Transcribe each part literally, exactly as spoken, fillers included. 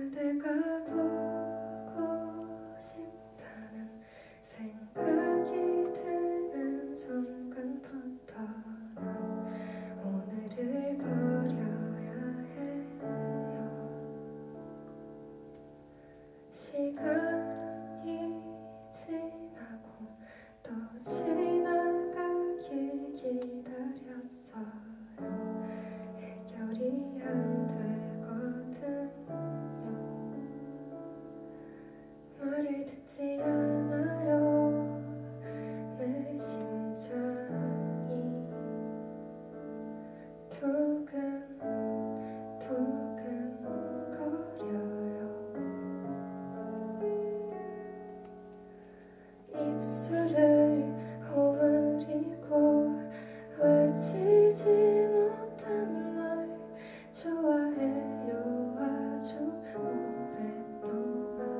그대가 보고 싶다는 생각이 드는 순간부터 난 오늘을 버려야 해요. 시간이 지나고 또 지나가길 기다렸어요. 해결이 안 되거든요. 말을 듣지 않아요. 내 심장이 두근 두근 거려요. 입술을 오므리고 외치지 못한 말 좋아해요. 아주 오랫동안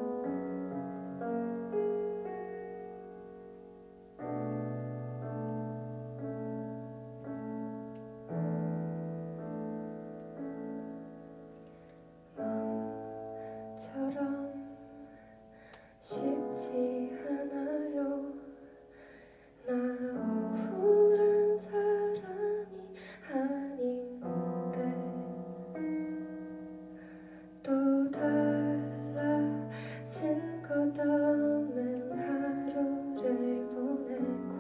맘처럼 쉽지 않아요. 나 우울한 사람이 아닌데 또 달라진 것 없는 하루를 보내고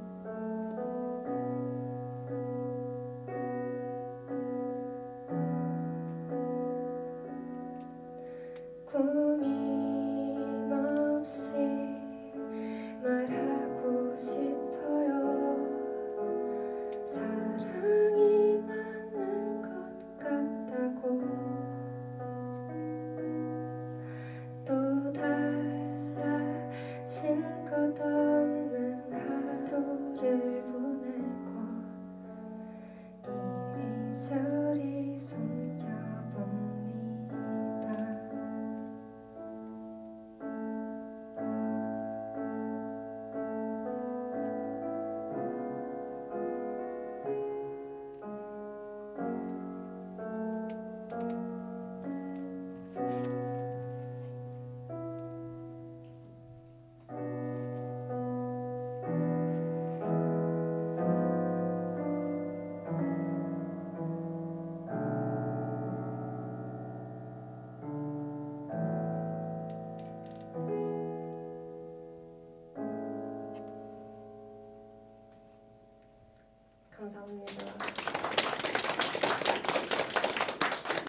꾸밈없이 말하고 싶어요. 사랑이 맞는 것 같다고 또 달라진 것 없는 하루를 보내고 이리저리